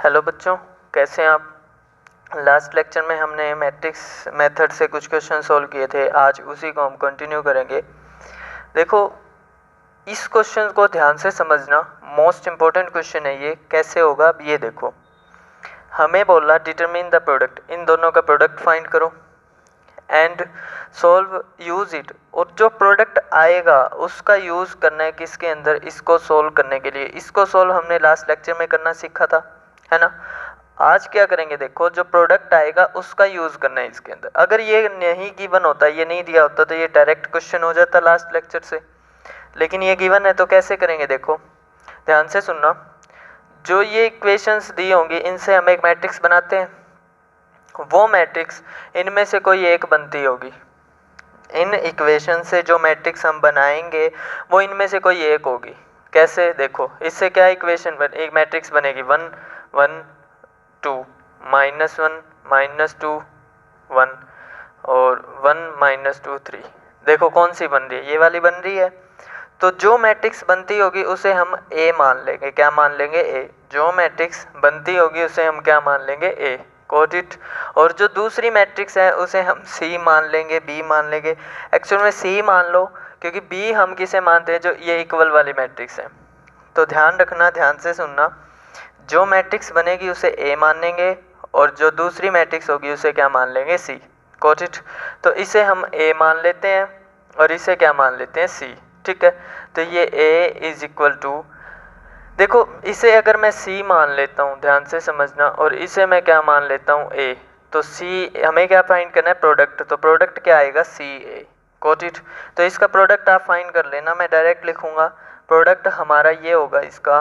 Hello बच्चों, कैसे हैं आप। लास्ट लेक्चर में हमने मैट्रिक्स मेथड से कुछ क्वेश्चन सॉल्व किए थे। आज उसी को हम कंटिन्यू करेंगे। देखो, इस क्वेश्चन को ध्यान से समझना, मोस्ट इम्पोर्टेंट क्वेश्चन है ये। कैसे होगा अब ये देखो। हमें बोला डिटरमिन द प्रोडक्ट, इन दोनों का प्रोडक्ट फाइंड करो एंड सॉल्व यूज इट। और जो प्रोडक्ट आएगा उसका यूज़ करना है किसके अंदर, इसको सॉल्व करने के लिए। इसको सॉल्व हमने लास्ट लेक्चर में करना सीखा था, है ना। आज क्या करेंगे, देखो जो प्रोडक्ट आएगा उसका यूज़ करना है इसके अंदर। अगर ये नहीं गिवन होता, ये नहीं दिया होता, तो ये डायरेक्ट क्वेश्चन हो जाता लास्ट लेक्चर से। लेकिन ये गिवन है तो कैसे करेंगे, देखो ध्यान से सुनना। जो ये इक्वेशंस दी होंगी इनसे हम एक मैट्रिक्स बनाते हैं। वो मैट्रिक्स इनमें से कोई एक बनती होगी। इन इक्वेशन से जो मैट्रिक्स हम बनाएंगे वो इनमें से कोई एक होगी। कैसे, देखो इससे क्या इक्वेशन एक मैट्रिक्स बनेगी 1 1 2 -1 -2 1 और 1 -2 3। देखो कौन सी बन रही है, ये वाली बन रही है। तो जो मैट्रिक्स बनती होगी उसे हम ए मान लेंगे। क्या मान लेंगे, ए। जो मैट्रिक्स बनती होगी उसे हम क्या मान लेंगे, ए। Got it. और जो दूसरी मैट्रिक्स है उसे हम सी मान लेंगे, बी मान लेंगे। एक्चुअल में सी मान लो, क्योंकि बी हम किसे मानते हैं, जो ये इक्वल वाली मैट्रिक्स है। तो ध्यान रखना, ध्यान से सुनना। जो मैट्रिक्स बनेगी उसे ए मान लेंगे और जो दूसरी मैट्रिक्स होगी उसे क्या मान लेंगे, सी। Got it. तो इसे हम ए मान लेते हैं और इसे क्या मान लेते हैं, सी। ठीक है। तो ये ए इज इक्वल टू, देखो इसे अगर मैं सी मान लेता हूँ, ध्यान से समझना, और इसे मैं क्या मान लेता हूँ, ए। तो सी हमें क्या फाइंड करना है, प्रोडक्ट। तो प्रोडक्ट क्या आएगा, सी ए। Got it. तो इसका प्रोडक्ट आप फाइंड कर लेना, मैं डायरेक्ट लिखूँगा। प्रोडक्ट हमारा ये होगा इसका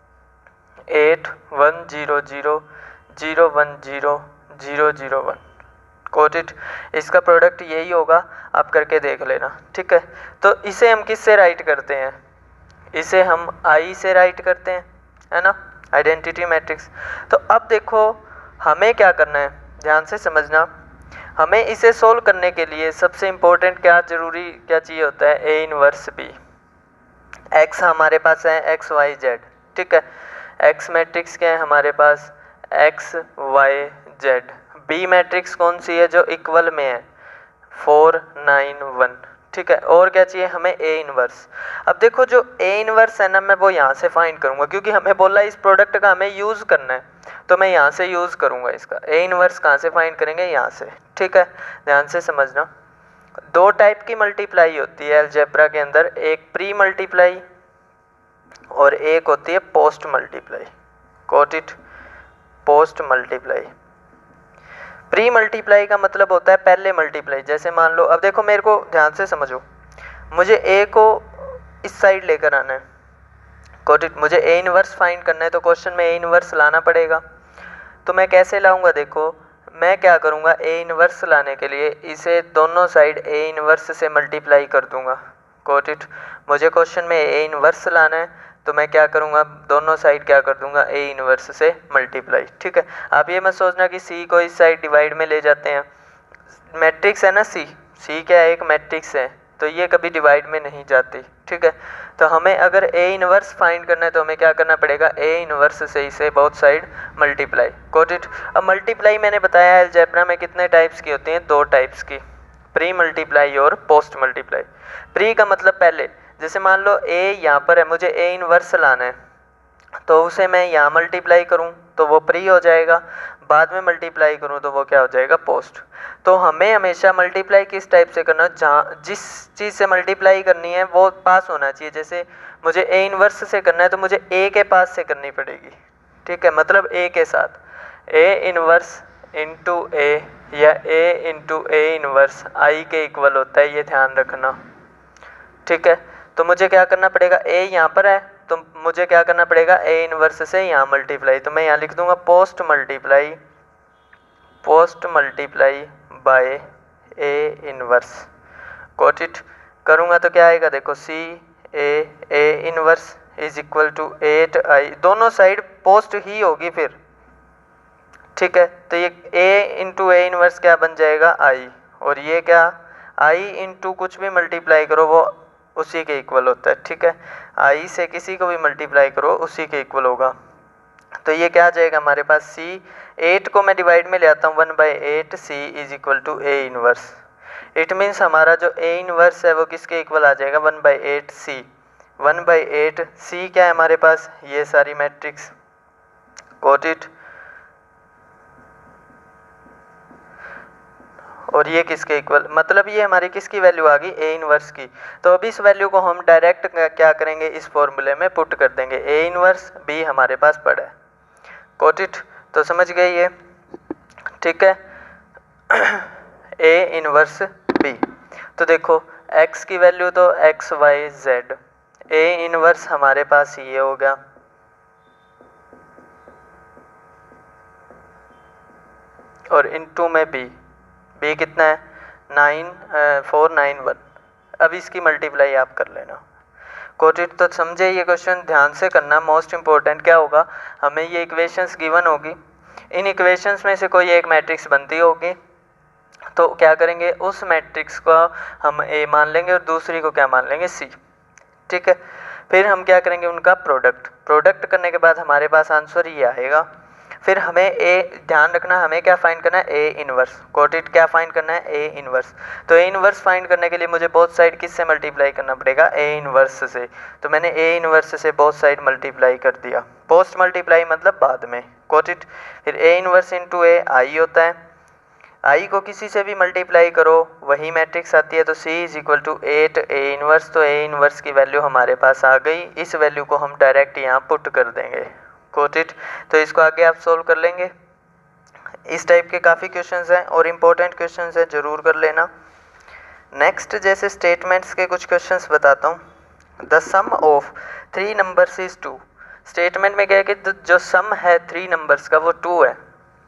8 1 0 0 0 1 0 0 0 1। Got it. इसका प्रोडक्ट यही होगा, आप करके देख लेना। ठीक है। तो इसे हम किससे राइट करते हैं, इसे हम आई से राइट करते हैं, है ना, आइडेंटिटी मैट्रिक्स। तो अब देखो हमें क्या करना है, ध्यान से समझना। हमें इसे सोल्व करने के लिए सबसे इम्पोर्टेंट क्या चाहिए होता है, ए इनवर्स बी। एक्स हमारे पास है एक्स वाई जेड। ठीक है। एक्स मैट्रिक्स क्या है हमारे पास, X Y Z. B matrix कौन सी है, जो इक्वल में है, 4 9 1। ठीक है। और क्या चाहिए हमें, ए इनवर्स। अब देखो जो ए इनवर्स है ना, मैं वो यहाँ से फाइंड करूँगा, क्योंकि हमें बोला इस प्रोडक्ट का हमें यूज़ करना है। तो मैं यहाँ से यूज़ करूँगा इसका। ए इनवर्स कहाँ से फाइंड करेंगे, यहाँ से। ठीक है। ध्यान से समझना। दो टाइप की मल्टीप्लाई होती है अलजेब्रा के अंदर, एक प्री मल्टीप्लाई और एक होती है post multiply. Got it. Post multiply. Pre multiply का मतलब होता है पहले मल्टीप्लाई। जैसे मान लो, अब देखो मेरे को ध्यान से समझो, मुझे ए को इस साइड लेकर आना है। Got it. मुझे ए इनवर्स फाइंड करना है, तो क्वेश्चन में ए इनवर्स लाना पड़ेगा। तो मैं कैसे लाऊंगा, देखो मैं क्या करूँगा, ए इनवर्स लाने के लिए इसे दोनों साइड ए इनवर्स से मल्टीप्लाई कर दूंगा। Got it. मुझे क्वेश्चन में ए इनवर्स लाना है, तो मैं क्या करूँगा, दोनों साइड क्या कर दूंगा, ए इनवर्स से मल्टीप्लाई। ठीक है। आप ये मत सोचना कि सी को इस साइड डिवाइड में ले जाते हैं। मैट्रिक्स है ना सी क्या है, एक मैट्रिक्स है, तो ये कभी डिवाइड में नहीं जाती। ठीक है। तो हमें अगर ए इनवर्स फाइंड करना है तो हमें क्या करना पड़ेगा, ए इनवर्स से इसे both side multiply. Got it. अब मल्टीप्लाई मैंने बताया अलजेब्रा में कितने टाइप्स की होती हैं, दो टाइप्स की, प्री मल्टीप्लाई और पोस्ट मल्टीप्लाई। प्री का मतलब पहले, जैसे मान लो ए यहाँ पर है, मुझे ए इनवर्स लाना है, तो उसे मैं यहाँ मल्टीप्लाई करूँ तो वो प्री हो जाएगा, बाद में मल्टीप्लाई करूँ तो वो क्या हो जाएगा, पोस्ट। तो हमें हमेशा मल्टीप्लाई किस टाइप से करना, जहाँ जिस चीज़ से मल्टीप्लाई करनी है वो पास होना चाहिए। जैसे मुझे ए इनवर्स से करना है तो मुझे ए के पास से करनी पड़ेगी। ठीक है। मतलब ए के साथ ए इनवर्स इंटू ए या ए इंटू ए इनवर्स आई के इक्वल होता है, ये ध्यान रखना। ठीक है। तो मुझे क्या करना पड़ेगा, ए यहाँ पर है तो मुझे क्या करना पड़ेगा, ए इनवर्स से यहाँ मल्टीप्लाई। तो मैं यहाँ लिख दूंगा post multiply by A inverse. Got it. करूँगा तो क्या आएगा, देखो C A inverse is equal to 8 I, दोनों साइड पोस्ट ही होगी फिर। ठीक है। तो ये ए इंटू ए इनवर्स क्या बन जाएगा, आई, और ये क्या, आई इंटू कुछ भी मल्टीप्लाई करो वो उसी के इक्वल होता है। ठीक है। आई से किसी को भी मल्टीप्लाई करो उसी के इक्वल होगा। तो ये क्या आ जाएगा हमारे पास सी, 8 को मैं डिवाइड में ले आता हूँ 1/8 C is equal to A inverse. It means हमारा जो ए इनवर्स है वो किसके इक्वल आ जाएगा 1/8 सी। 1/8 सी क्या है हमारे पास, ये सारी मैट्रिक्स, गॉट इट। और ये किसके इक्वल, मतलब ये हमारी किसकी वैल्यू आ गई, ए इनवर्स की। तो अब इस वैल्यू को हम डायरेक्ट क्या करेंगे, इस फॉर्मूले में पुट कर देंगे। ए इनवर्स बी हमारे पास पड़ा है, गॉट इट। तो समझ गए ये, ठीक है। ए इनवर्स बी, तो देखो x की वैल्यू तो x y z, A inverse हमारे पास ये होगा, और इनटू में b कितना है 491। अब इसकी मल्टीप्लाई आप कर लेना, गॉट इट। तो समझे ये क्वेश्चन ध्यान से करना, मोस्ट इम्पोर्टेंट क्या होगा, हमें ये इक्वेशंस गिवन होगी, इन इक्वेशंस में से कोई एक मैट्रिक्स बनती होगी, तो क्या करेंगे उस मैट्रिक्स को हम ए मान लेंगे और दूसरी को क्या मान लेंगे सी, ठीक है। फिर हम क्या करेंगे उनका प्रोडक्ट करने के बाद हमारे पास आंसर ये आएगा। फिर हमें ए, ध्यान रखना हमें क्या फाइंड करना है, ए इनवर्स, गॉट इट। क्या फाइंड करना है, ए इनवर्स। तो ए इनवर्स फाइंड करने के लिए मुझे बोथ साइड किससे मल्टीप्लाई करना पड़ेगा, ए इनवर्स से। तो मैंने ए इनवर्स से बोथ साइड मल्टीप्लाई कर दिया, पोस्ट मल्टीप्लाई मतलब बाद में, गॉट इट। फिर ए इनवर्स इंटू ए आई होता है, आई को किसी से भी मल्टीप्लाई करो वही मैट्रिक्स आती है। तो C is equal to 8 A inverse, तो ए इनवर्स की वैल्यू हमारे पास आ गई। इस वैल्यू को हम डायरेक्ट यहाँ पुट कर देंगे, गॉट इट। तो इसको आगे आप सोल्व कर लेंगे। इस टाइप के काफ़ी क्वेश्चंस हैं और इम्पोर्टेंट क्वेश्चंस हैं, ज़रूर कर लेना। नेक्स्ट जैसे स्टेटमेंट्स के कुछ क्वेश्चंस बताता हूँ। The sum of 3 numbers is 2। Statement में क्या है कि जो सम है 3 नंबर्स का वो 2 है।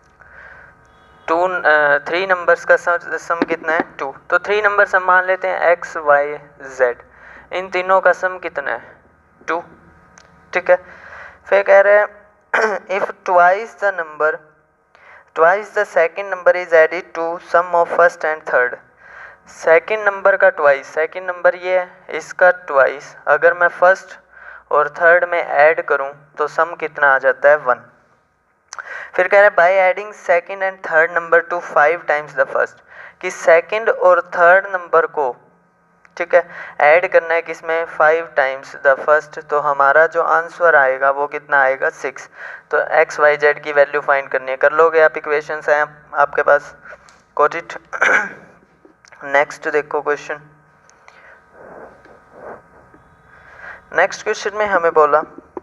3 नंबर्स का सम कितना है 2। तो 3 नंबर्स हम मान लेते हैं x y z, इन तीनों का सम कितना है 2, ठीक है। फिर कह रहे हैं if twice the second number is added to sum of first and third. Second number का ट्वाइस, सेकंड नंबर ये है, इसका ट्वाइस अगर मैं फर्स्ट और थर्ड में ऐड करूं तो सम कितना आ जाता है 1। फिर कह रहे हैं by adding second and third number to 5 times the first, कि सेकंड और थर्ड नंबर को, ठीक है, ऐड करना है किसमें 5 टाइम्स द फर्स्ट। तो हमारा जो आंसर आएगा वो कितना आएगा 6। तो x y z की वैल्यू फाइंड करनी है, कर लोगे आप, इक्वेशंस हैं आपके पास, गॉट इट। नेक्स्ट देखो क्वेश्चन। नेक्स्ट क्वेश्चन में हमें बोला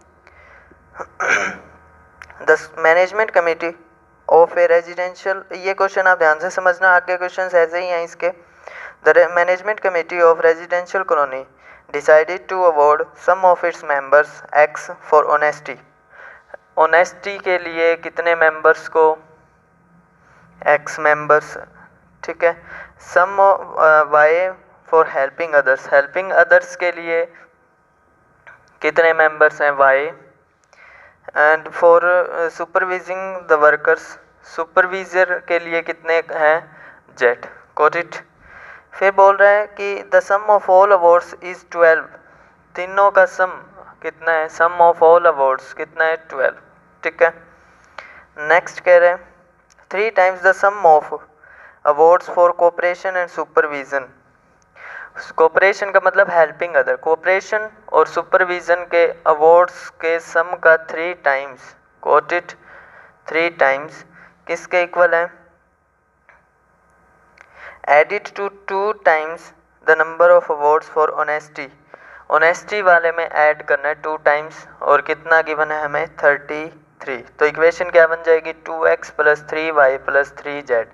the management committee of a residential, ये क्वेश्चन आप ध्यान से समझना, आगे क्वेश्चन ऐसे ही हैं इसके। The management committee of residential colony decided to award some of its members X for honesty. Honesty के लिए कितने मेंबर्स को, एक्स मेंबर्स, ठीक है। Some Y for helping others, helping others के लिए कितने मेंबर्स हैं Y. And for supervising the workers, supervisor के लिए कितने हैं जेड, गॉट इट। फिर बोल रहा है कि the sum of all awards is 12, तीनों का सम कितना है, सम ऑफ ऑल अवार्ड्स कितना है 12, ठीक है। नेक्स्ट कह रहे हैं 3 times the sum of awards for cooperation and supervision. Cooperation का मतलब हेल्पिंग अदर, कोऑपरेशन और सुपरविजन के अवार्ड्स के सम का 3 टाइम्स, गॉट इट, 3 टाइम्स किसके इक्वल है, added to 2 times the number of awards for honesty. Honesty वाले में ऐड करना है 2 टाइम्स, और कितना गिवन है हमें 33। तो इक्वेशन क्या बन जाएगी 2x + 3y + 3z।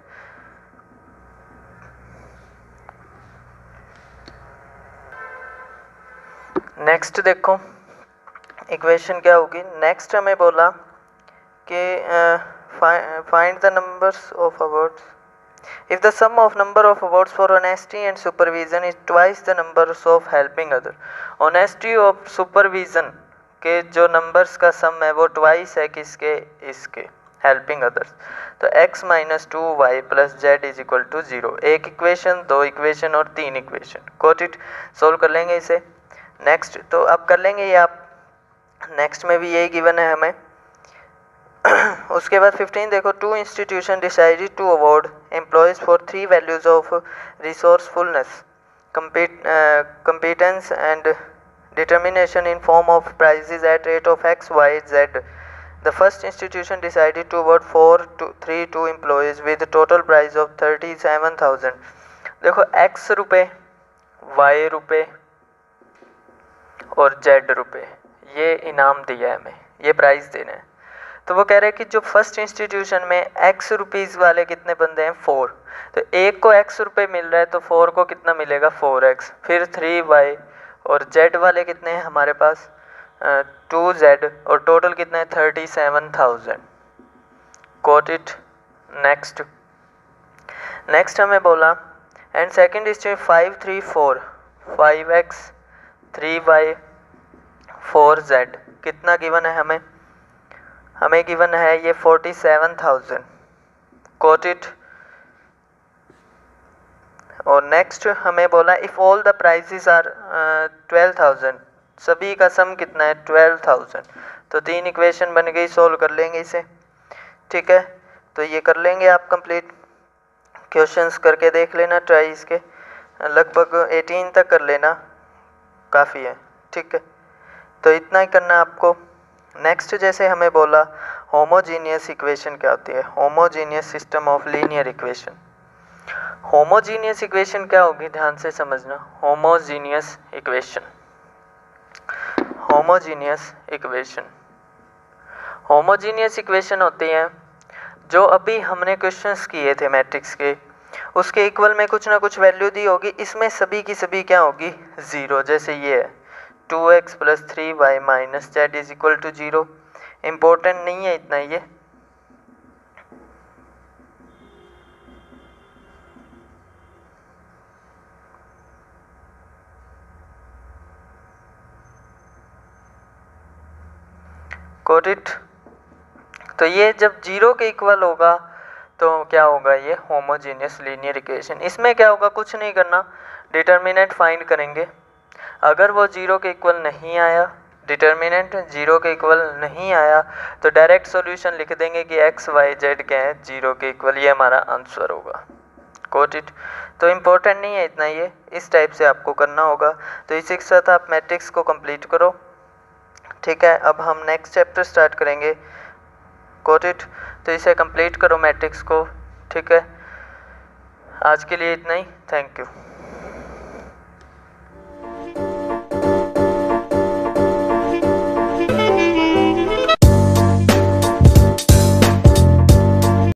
नेक्स्ट देखो इक्वेशन क्या होगी। नेक्स्ट हमें बोला कि find the numbers of awards if the sum of number of awards for honesty and supervision is twice the numbers of helping other. Honesty और सुपरविजन के जो numbers का सम है वो ट्वाइस है किसके, इसके, हेल्पिंग अदर्स। तो x - 2y + z = 0। एक इक्वेशन, 2 इक्वेशन और 3 इक्वेशन, गॉट इट। सोल्व कर लेंगे इसे। नेक्स्ट तो अब कर लेंगे ये आप, नेक्स्ट में भी यही गिवन है हमें उसके बाद 15 देखो, 2 institution decided to award employees for 3 values of resourcefulness, competence and determination in form of prizes at rate of x, y, z. The first institution decided to award 2 employees with total prize of 37,000. देखो x रुपये, y रुपये और z रुपये, ये इनाम दिया है हमें, ये प्राइज़ देना है। तो वो कह रहे हैं कि जो फर्स्ट इंस्टीट्यूशन में x रुपीज़ वाले कितने बंदे हैं, 4, तो एक को x रुपये मिल रहा है तो 4 को कितना मिलेगा, 4x, फिर 3y, और z वाले कितने हैं हमारे पास 2z, और टोटल कितना है 37,000। Got it. नेक्स्ट हमें बोला and second institution 5, 3, 4, 5x, 3y, 4z, कितना गिवन है हमें गिवन है ये 47,000। Got it. और नेक्स्ट हमें बोला if all the prizes are 12,000, सभी का सम कितना है 12,000। तो 3 इक्वेशन बन गई, सोल्व कर लेंगे इसे, ठीक है। तो ये कर लेंगे आप कंप्लीट, क्वेश्चंस करके देख लेना, ट्राई इसके लगभग 18 तक कर लेना, काफ़ी है, ठीक है। तो इतना ही करना आपको। नेक्स्ट जैसे हमें बोला होमोजीनियस इक्वेशन क्या होती है, homogeneous system of linear equation. Homogeneous equation क्या होगी, ध्यान से समझना। होमोजीनियस इक्वेशन होती हैं जो अभी हमने क्वेश्चंस किए थे मैट्रिक्स के, उसके इक्वल में कुछ ना कुछ वैल्यू दी होगी, इसमें सभी की सभी क्या होगी, 0। जैसे ये है 2x + 3y - z = 0। इम्पोर्टेंट नहीं है इतना ये, गॉट इट। तो ये जब 0 के इक्वल होगा तो क्या होगा, ये होमोजीनियस लीनियर इक्वेशन। इसमें क्या होगा, कुछ नहीं करना, डिटर्मिनेंट फाइंड करेंगे। अगर वो 0 के इक्वल नहीं आया, डिटर्मिनेंट 0 के इक्वल नहीं आया, तो डायरेक्ट सॉल्यूशन लिख देंगे कि x, y, z क्या है 0 के इक्वल, ये हमारा आंसर होगा। Got it. तो इम्पोर्टेंट नहीं है इतना, ये इस टाइप से आपको करना होगा। तो इसी के साथ आप मैट्रिक्स को कंप्लीट करो, ठीक है। अब हम नेक्स्ट चैप्टर स्टार्ट करेंगे। Got it. तो इसे कंप्लीट करो मैट्रिक्स को, ठीक है। आज के लिए इतना ही, थैंक यू।